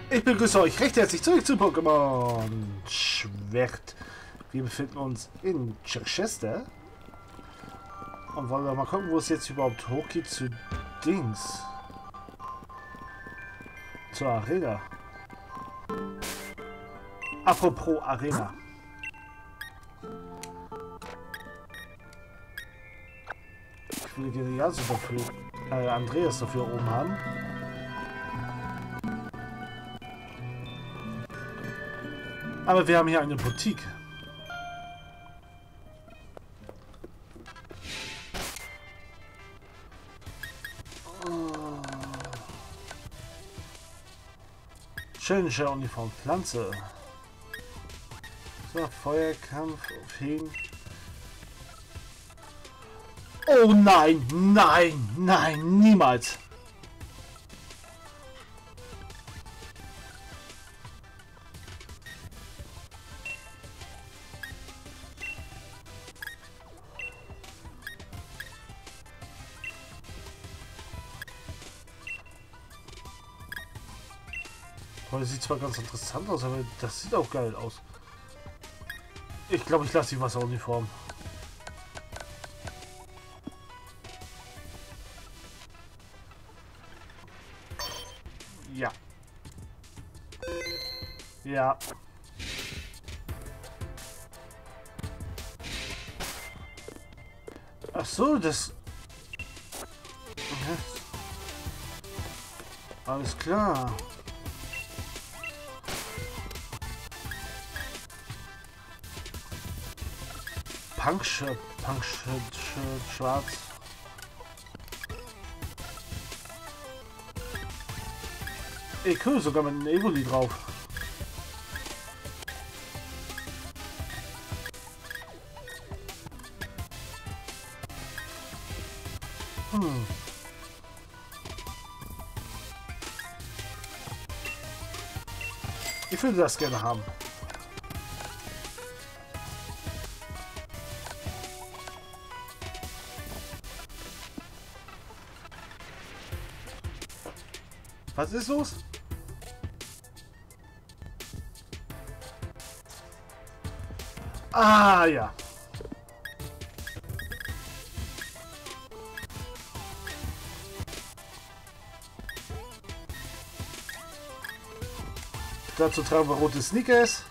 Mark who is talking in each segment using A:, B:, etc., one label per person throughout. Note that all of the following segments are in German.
A: Ich begrüße euch recht herzlich zurück zu Pokémon Schwert. Wir befinden uns in Chichester und wollen wir mal gucken, wo es jetzt überhaupt hochgeht zu Dings. Zur Arena. Apropos Arena. Ich würde gerne ja so dafür, Andreas dafür oben haben. Aber wir haben hier eine Boutique. Schöne Uniform, Pflanze. So, Feuerkampf, Fegen. Oh nein, nein, nein, niemals. Das sieht zwar ganz interessant aus, aber das sieht auch geil aus. Ich glaube, ich lasse die Wasseruniform. Ja. Ja. Ach so, das... Alles klar. Punk-Shirt, schwarz. Ey, cool, sogar mit einem Evoli drauf. Ich würde das gerne haben. Was ist los? Ah, ja. Dazu tragen wir rote Sneakers.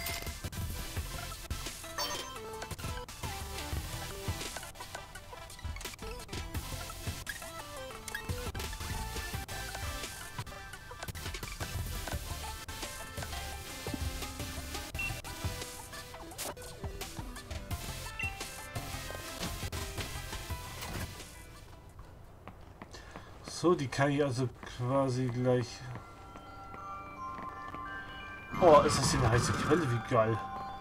A: So, die kann ich also quasi gleich... Oh, ist das hier eine heiße Quelle? Wie geil.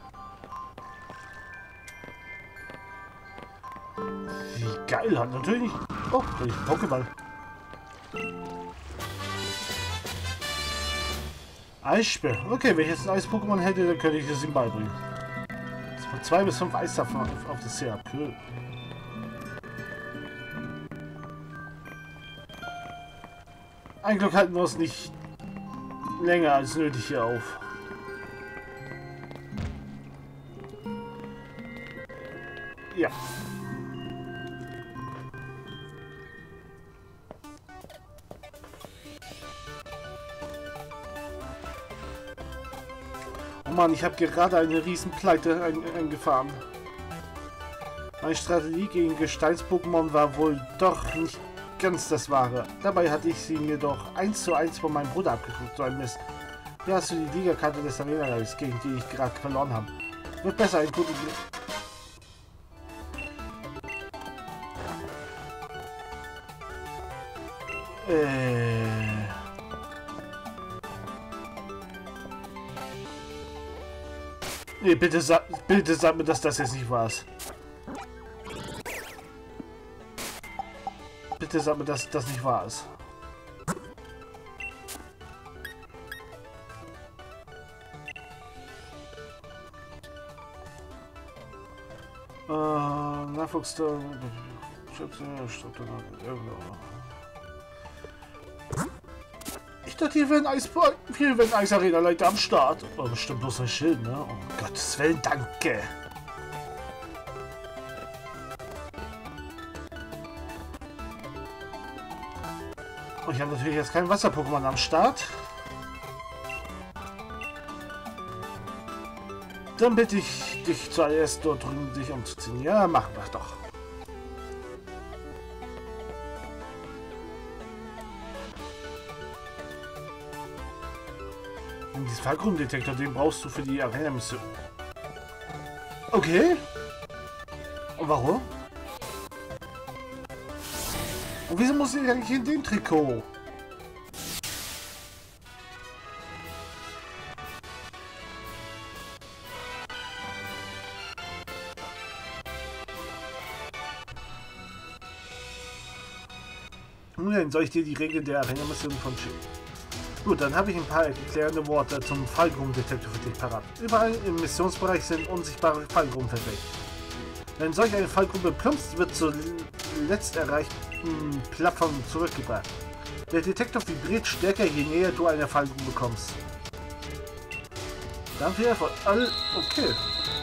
A: Wie geil, hat natürlich nicht... Oh, da ist ein Pokéball. Eissperr. Okay, wenn ich jetzt ein Eis-Pokémon hätte, dann könnte ich es ihm beibringen. 2 bis 5 Eis davon auf das Sehr. Cool. Ein Glück halten wir uns nicht länger als nötig hier auf. Ja. Oh Mann, ich habe gerade eine riesen Pleite eingefahren. Meine Strategie gegen Gesteins-Pokémon war wohl doch nicht ganz das Wahre. Dabei hatte ich sie mir doch 1:1 von meinem Bruder abgeguckt, so ein Mist. Hier hast du die Liga-Karte des Arena-Reichs, gegen die ich gerade verloren habe. Wird besser, ein gutes... Nee, bitte sag mir, dass das jetzt nicht war. Bitte sag mir, dass das nicht wahr ist. Nachwuchs der Ich dachte, hier wären Eisarena-Leiter am Start. Oh, bestimmt bloß ein Schild, ne? Oh Gottes Willen, danke. Und ich habe natürlich jetzt kein Wasser-Pokémon am Start. Dann bitte ich dich zuerst dort drüben dich umzuziehen. Ja, machen wir doch. Und diesen Fallgrunddetektor, den brauchst du für die Arena-Mission. Okay. Und warum? Und wieso muss ich eigentlich in dem Trikot? Nun dann soll ich dir die Regeln der Arena-Mission von schicken. Gut, dann habe ich ein paar erklärende Worte zum Fallgrunddetektor für dich parat. Überall im Missionsbereich sind unsichtbare Fallgruben versteckt. Wenn solch eine Fallgrube plumpst, wird zur letzt erreichten Plattform zurückgebracht. Der Detektor vibriert stärker, je näher du einer Fallgrube kommst. Dann viel Erfolg. Okay.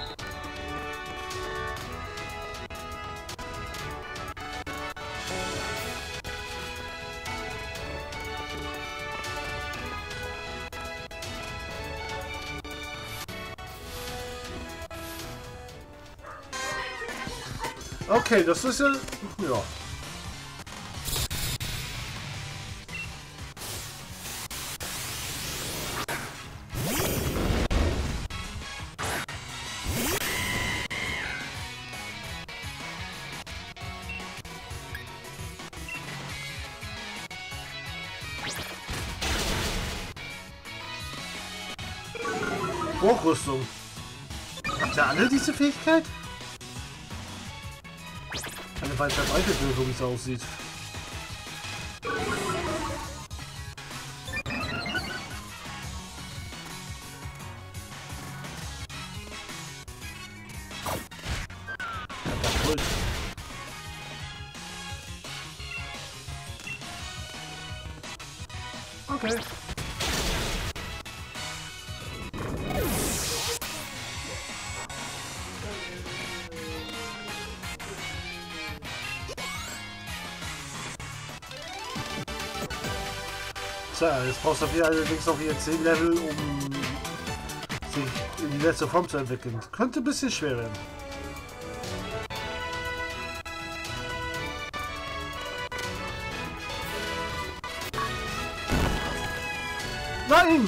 A: Okay, das ist ja... Ja. Hochrüstung. Habt ihr alle diese Fähigkeit? Eine weit verbreitete, so wie es aussieht. Katapult. Okay. Tja, jetzt brauchst du hier allerdings noch hier 10 Level, um sich in die letzte Form zu entwickeln. Könnte ein bisschen schwer werden. Nein!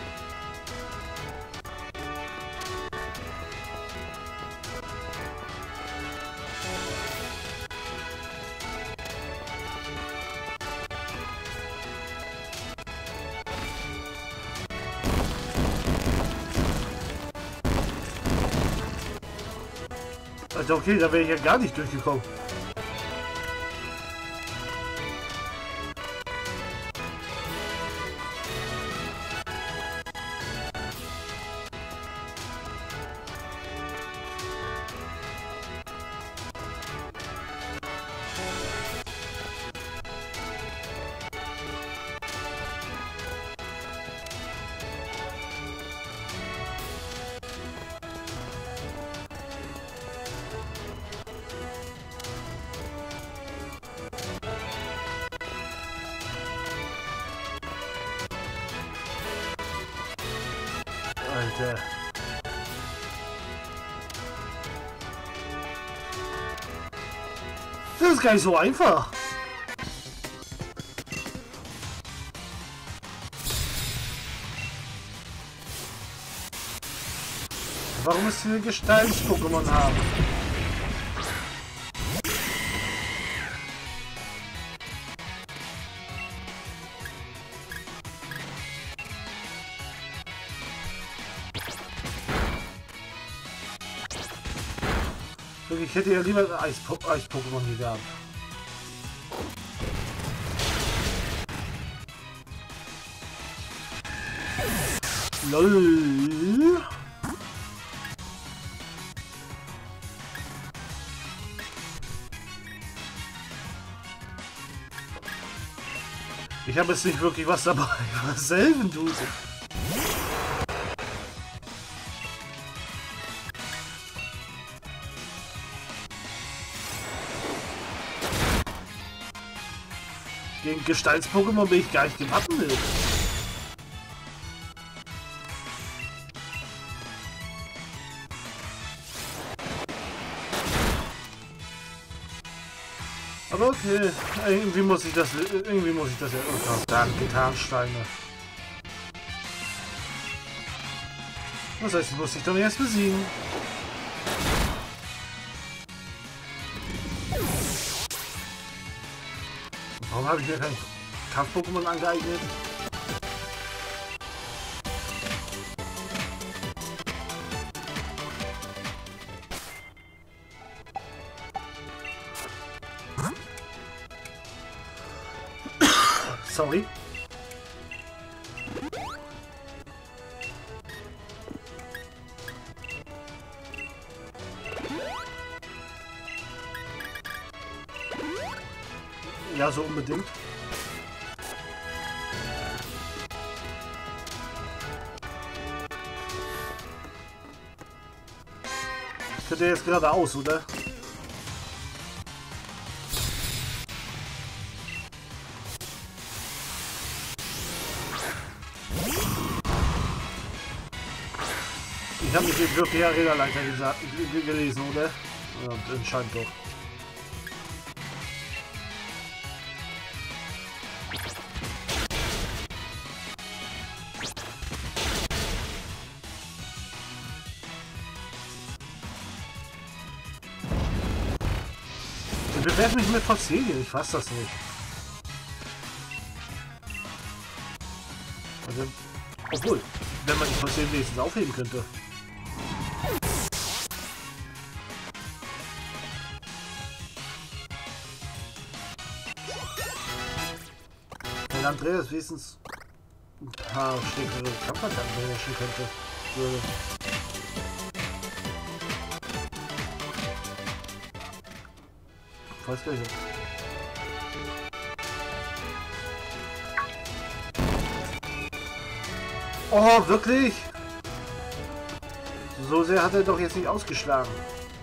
A: Also okay, da wäre ich ja gar nicht durchgekommen. Alter. Das ist gar nicht so einfach. Warum ist hier Gesteins-Pokémon haben? Ich hätte ja lieber ein Eis-Pokémon hier gehabt. LOL. Ich habe jetzt nicht wirklich was dabei. Was selben du? Gegen Gestalts-Pokémon bin ich gar nicht gewappnet. Aber okay, irgendwie muss ich das ja. Oh, verdammt, Gitarrensteine. Das heißt, ich muss dich doch erst besiegen. Warum habe ich mir kein Kampf-Pokémon angeeignet? Sorry. Ja, so unbedingt. Könnte jetzt geradeaus, oder? Ich habe nicht wirklich Arena-Leiter gelesen, oder? Ja, anscheinend doch. Ich bewerfe mich mit Fossilien, ich fasse das nicht. Also, obwohl, wenn man die Fossilien wenigstens aufheben könnte. Wenn Andreas wenigstens ein paar stärkere Kampfattacken beherrschen könnte. Ich weiß gar nicht. Oh, wirklich? So sehr hat er doch jetzt nicht ausgeschlagen.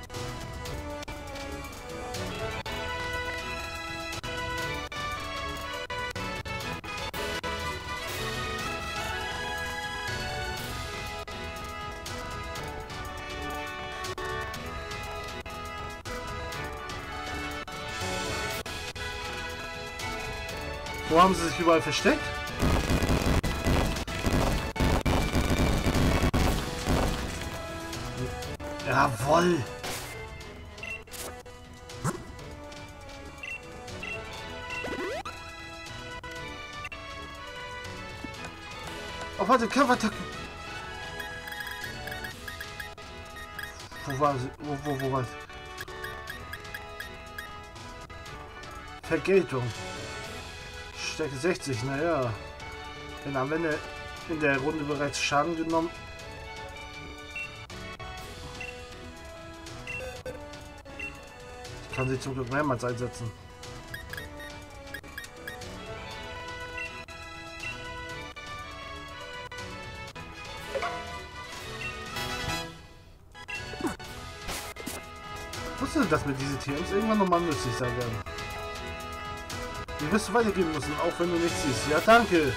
A: Wo haben sie sich überall versteckt? Jawoll! Oh, warte, Kampfattacken! Wo war sie? Wo war sie? Vergeltung. Stärke 60, naja. Dann haben wir in der Runde bereits Schaden genommen. Ich kann sie zum Glück mehrmals einsetzen. Ich wusste, dass mir diese TMs irgendwann nochmal nützlich sein werden. Die wirst du weitergeben müssen, auch wenn du nichts siehst. Ja, danke.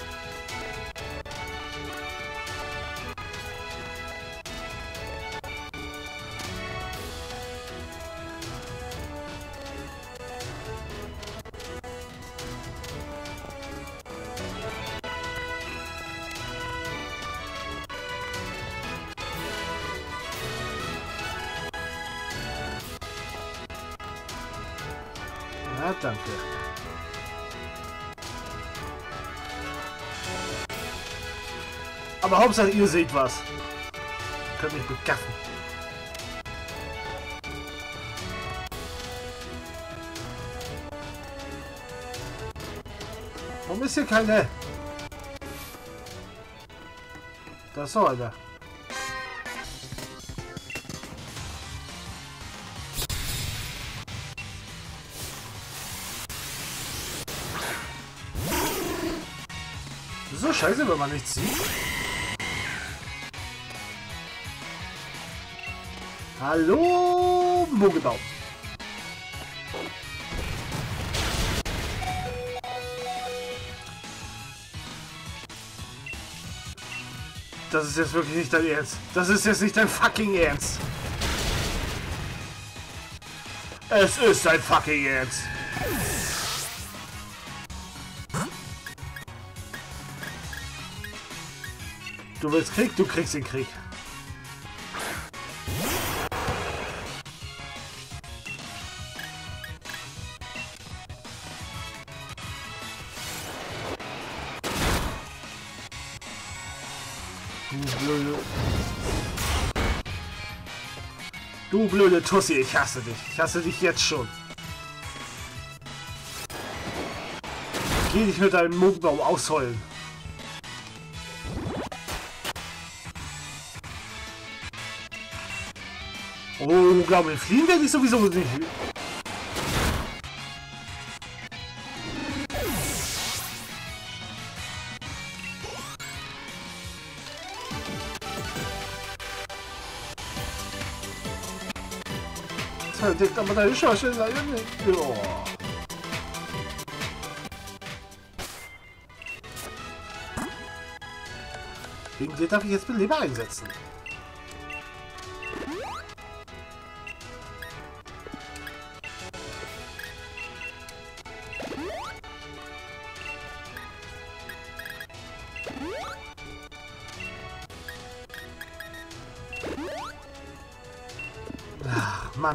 A: Ja, danke. Aber Hauptsache ihr seht was. Könnt mich begaffen. Warum ist hier keine? Da ist so einer. scheiße, wenn man nichts sieht. Hallo, Mogelbaum. Das ist jetzt wirklich nicht dein Ernst. Das ist jetzt nicht dein fucking Ernst. Es ist dein fucking Ernst. Du willst Krieg, du kriegst den Krieg. Du blöde Tussi, ich hasse dich. Ich hasse dich jetzt schon. Geh dich mit deinem Mogelbaum ausheulen. Oh, glaube ich, fliehen werde ich sowieso nicht. Verdickt, aber deine Schorche leider nicht. Oh. Wegen dir darf ich jetzt Beleber einsetzen. Ach, Mann.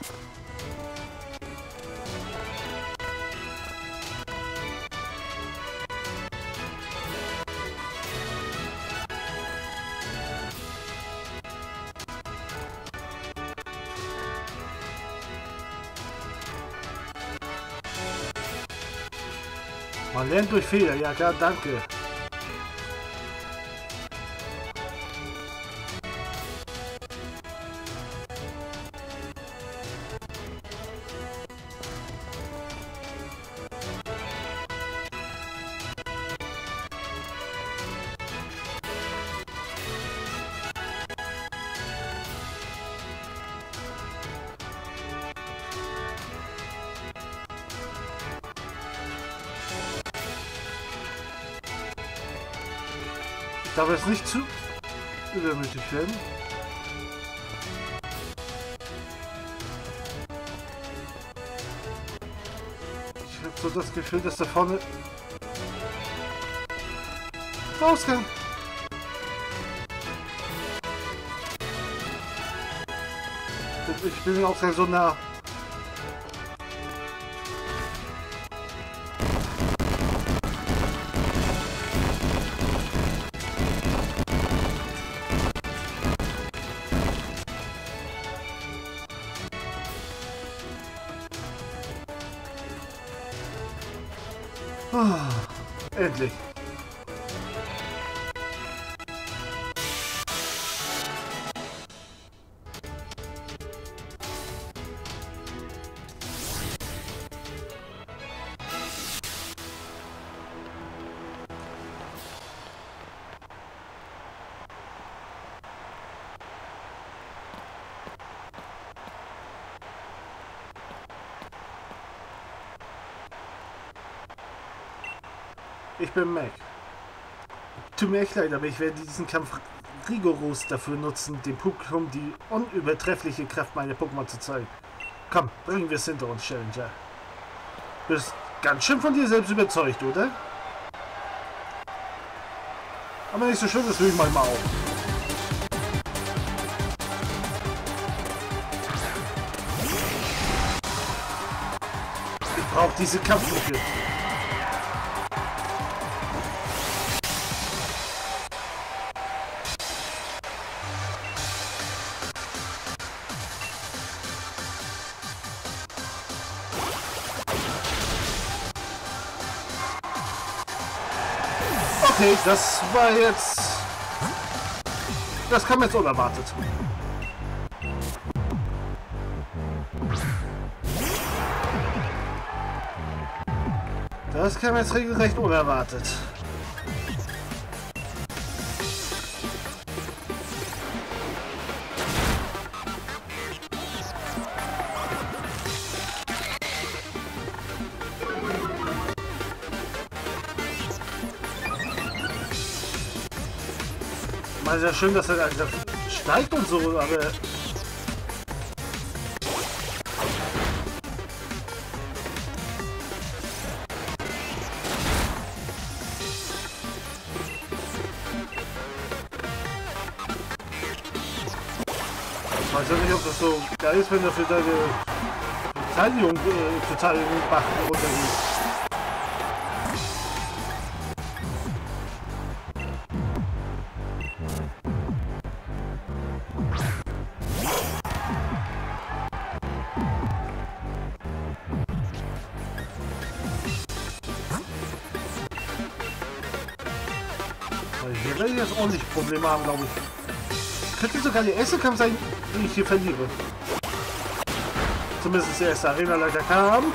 A: Man lernt durch Fehler, ja klar, danke. Ich darf jetzt nicht zu übermütig werden. Ich habe so das Gefühl, dass da vorne Ausgang. Ich bin dem Ausgang so nah. Endlich. Ich bin Mac. Tut mir echt leid, aber ich werde diesen Kampf rigoros dafür nutzen, dem Publikum die unübertreffliche Kraft meiner Pokémon zu zeigen. Komm, bringen wir es hinter uns, Challenger. Du bist ganz schön von dir selbst überzeugt, oder? Aber nicht so schlimm, das will ich mal auf. Ich brauche diese Kampfmittel. Okay, das war jetzt... Das kam jetzt unerwartet. Das kam jetzt regelrecht unerwartet. Man ist ja schön, dass er einfach steigt und so, aber... Ich weiß ja nicht, ob das so geil ist, wenn er für deine Verteidigung total in den Bach runtergeht. Hier werde ich jetzt ordentlich Probleme haben, glaube ich. Könnte sogar der erste Kampf sein, den ich hier verliere. Zumindest der erste Arena-Leiter-Kampf.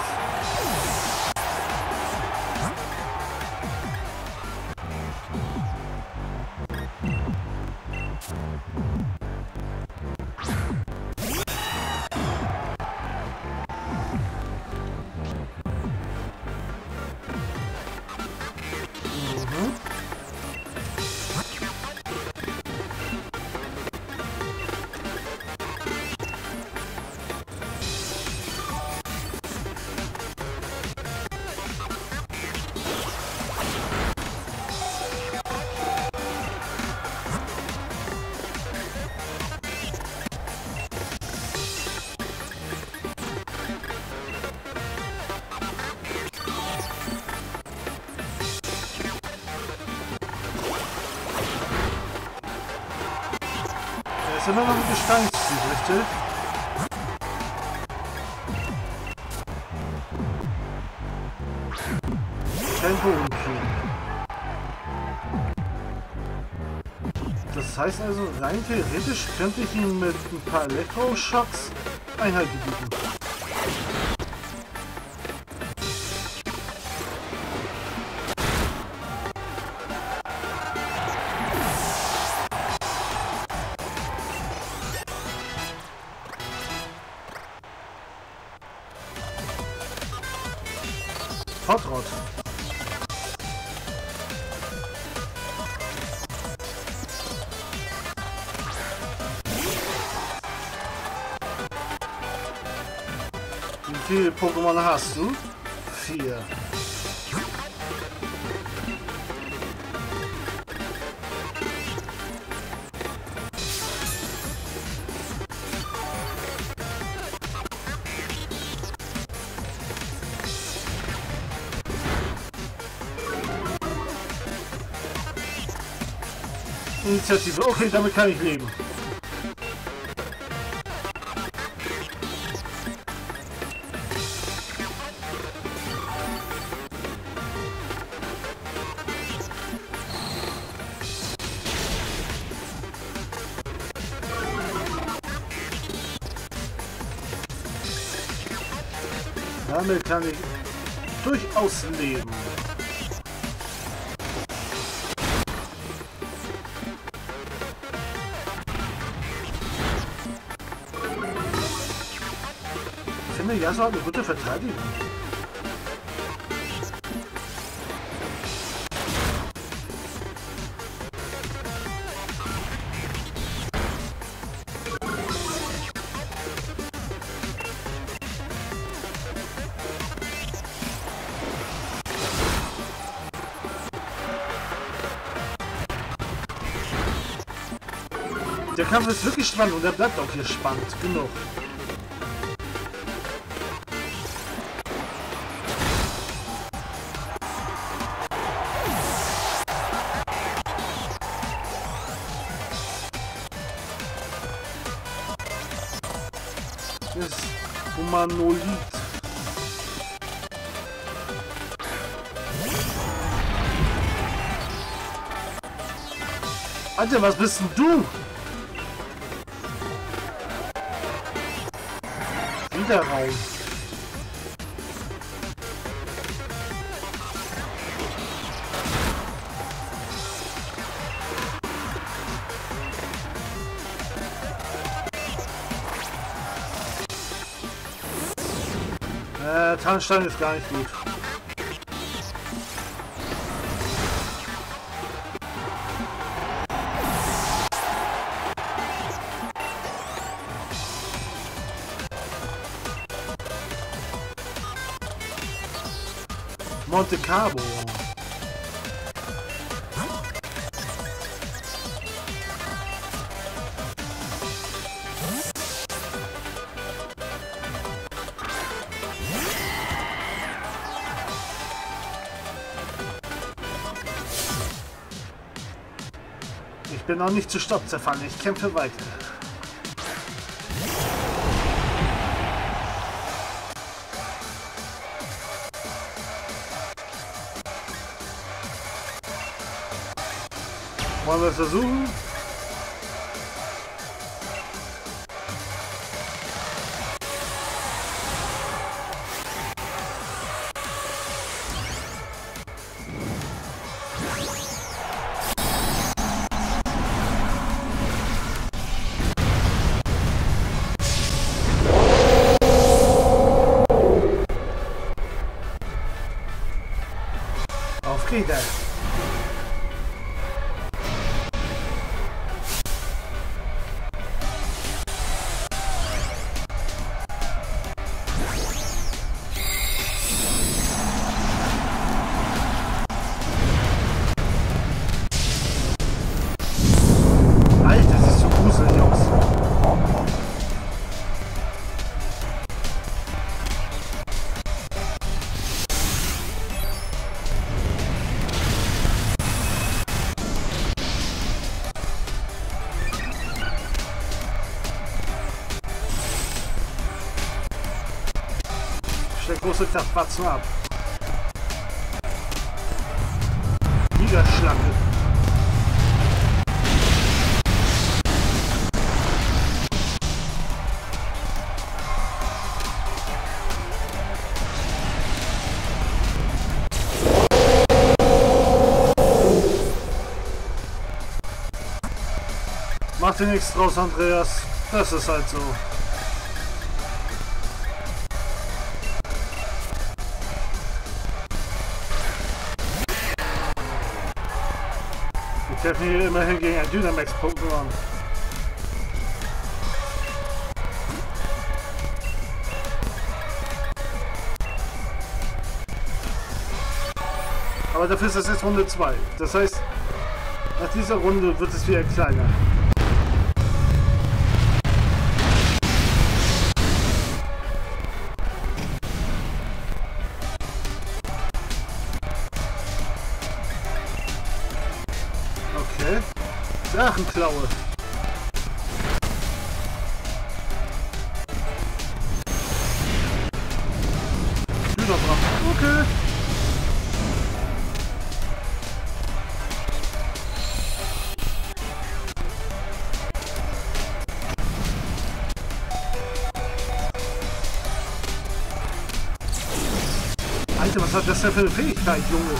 A: Ist immer noch ein Gesteinstyp, richtig? Kein Bodentyp. Das heißt also, rein theoretisch könnte ich ihm mit ein paar Elektroschocks Einhalt gebieten. Hotrod. Wie viele Pokémon hast du? 4. Initiative. Okay, damit kann ich leben. Damit kann ich durchaus leben. Ich finde, Yasuo hat eine gute Verteidigung. Der Kampf ist wirklich spannend und er bleibt auch hier spannend genug. Ist Humanoid. Alter, was bist denn du? Wieder raus. Tarnstein ist gar nicht gut. Monte Carlo. Ich bin noch nicht zu Stopp zerfallen. Ich kämpfe weiter. Wollen wir es versuchen? Auf geht er. Der große Kraft, wart's mal ab. Gigaschlange. Mach dir nichts draus, Andreas. Das ist halt so. Wir kämpfen hier immerhin gegen ein Dynamax-Pokémon. Aber dafür ist das jetzt Runde 2. Das heißt, nach dieser Runde wird es wieder kleiner. Okay. Drachenklaue. Hühnerdrachen. Okay. Alter, was hat das denn für eine Fähigkeit, Junge?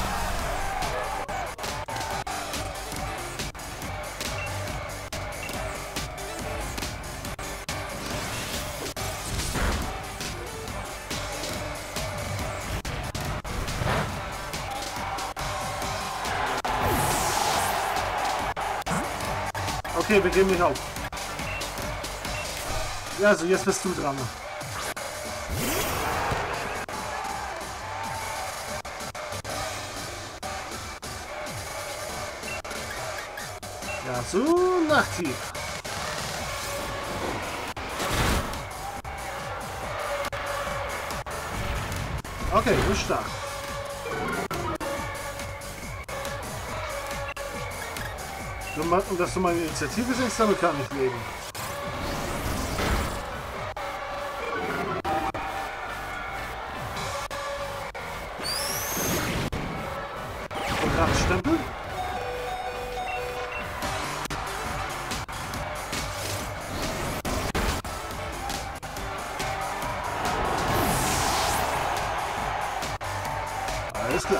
A: Okay, wir geben nicht auf. Ja, also jetzt bist du dran. Ja, so Nachttief. Okay, du stark. Und dass du meine Initiative siehst, damit kann ich leben. Programmstempel. Alles klar.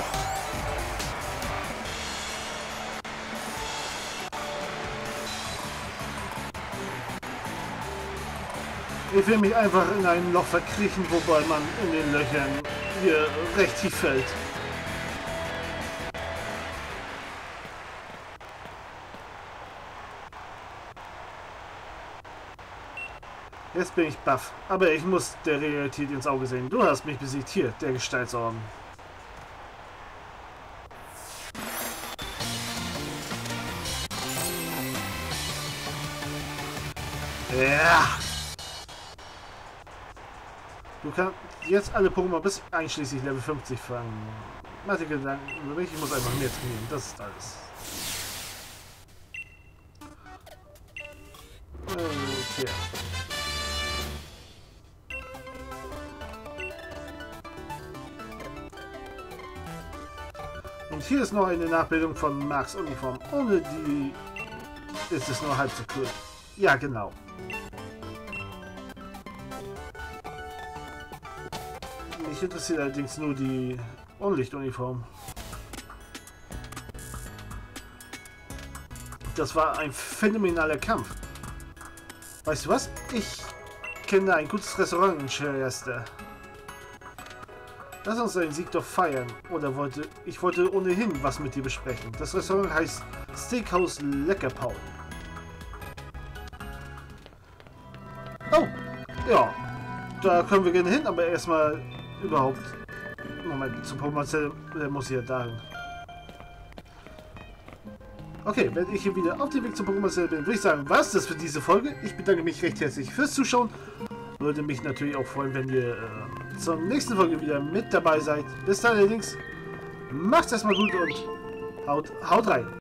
A: Ich will mich einfach in ein Loch verkriechen, wobei man in den Löchern hier recht tief fällt. Jetzt bin ich baff, aber ich muss der Realität ins Auge sehen. Du hast mich besiegt, hier, der Gestaltsorden. Ja. Du kannst jetzt alle Pokémon bis einschließlich Level 50 fangen. Mach dir Gedanken über mich, ich muss einfach mehr trainieren. Das ist alles. Okay. Und hier ist noch eine Nachbildung von Marks Uniform. Ohne die ist es nur halb so cool. Ja, genau. Mich interessiert allerdings nur die Unlichtuniform. Das war ein phänomenaler Kampf. Weißt du was? Ich kenne ein gutes Restaurant in Chester. Lass uns deinen Sieg doch feiern. Ich wollte ohnehin was mit dir besprechen. Das Restaurant heißt Steakhouse Leckerpaul. Oh, ja. Da können wir gerne hin, aber erstmal überhaupt... Moment, zum Pokémon der muss ja dahin. Okay, wenn ich hier wieder auf dem Weg zum Pokémon bin, würde ich sagen, was das für diese Folge. Ich bedanke mich recht herzlich fürs Zuschauen. Würde mich natürlich auch freuen, wenn ihr zur nächsten Folge wieder mit dabei seid. Bis dann allerdings, macht's erstmal gut und haut rein.